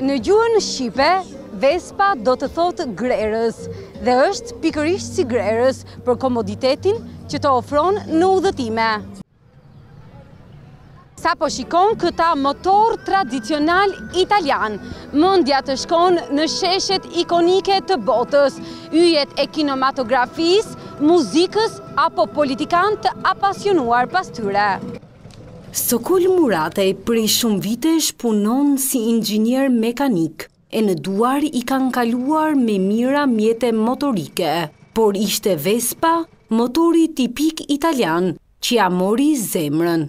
Në gjuhën shqipe, Vespa do të thotë grerës dhe është pikërisht si grerës për komoditetin që të ofron në udhëtime. Sa po shikon këta motor tradicional italian, mendja të shkon në sheshet ikonike të botës, yjet e kinematografisë, muzikës apo politikan të apasionuar pas tyre. Sokol Muratej prej shumë vitesh punon si inxhinier mekanik, e në duar i kanë kaluar me mira mjete motorike, por ishte Vespa, motori tipik italian, që ja mori zemrën.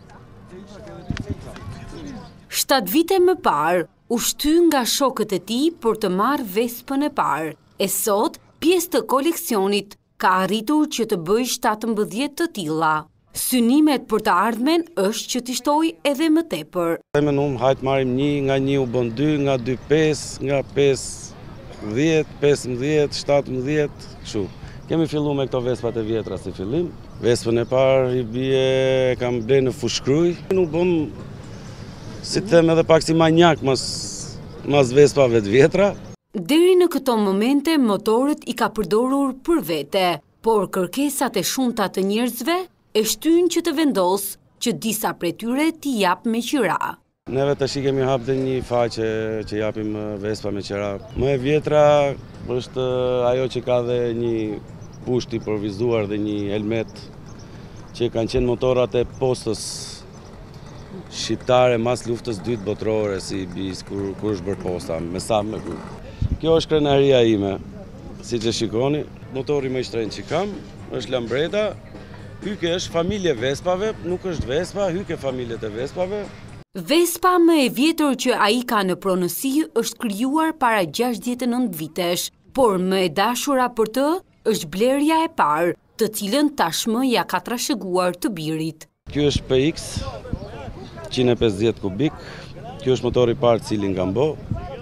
7 vite më parë, u shty nga shokët e tij për të marrë Vespën e parë, e sot, pjesë të koleksionit, ka arritur që të bëjë 17 të tilla. Synimet për të ardhmen është që t'i shtoj edhe më tepër. Hajtë marim 1, nga 1 u bën 2, nga 2 5, nga 5 10, 15, 17, kështu. Kemi fillu me këto Vespat e vjetra si fillim. Vespën e parë i bie kam ble në Fushkruj. Nuk bëm, si të them edhe pak si manjak mas Vespave të vjetra. Deri në këto momente motorët i ka përdorur për vete, por kërkesat e shumta të njerëzve e shtyn që të vendos që disa prej tyre t'i jap me qira. Neve tash i kemi hap dhe një faqe që japim Vespa me qira. Më e vjetra është ajo që ka dhe një pusht i provizuar dhe një helmet që kanë qenë motorat e postës shqiptare mas luftës dytë botërore si bis kur është bërë posta me sa me kur. Kjo është krenaria ime, si që shikoni, motori më i shtrenjtë që kam, është Lambretta. Hyke është familje Vespave, nuk është Vespa, hyke familjet e Vespave. Vespa më e vjetër që ai ka në pronësi është krijuar para 69 vitesh, por më e dashura për të është blerja e parë, të cilën tashmë ja ka trashëguar të birit. Ky është PX 150 kubik, ky është motori i parë cilin kam bë.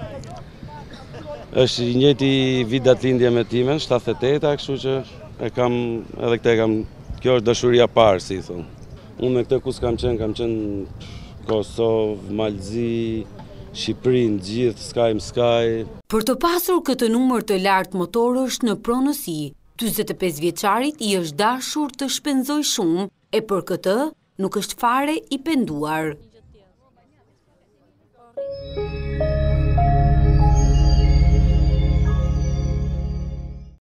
Është i njëjti vit datëlindje me timen, 78, kështu që e kam edhe këtë e kam. Kjo është dashuria parë, si thonë. Unë me këtë kus kam qenë Kosovë, Malzi, Shqipërinë, gjithë, Sky. Për të pasur këtë numër të lartë motorësh në pronësi, 45 vjeçarit i është dashur të shpenzoj shumë, e për këtë nuk është fare i penduar.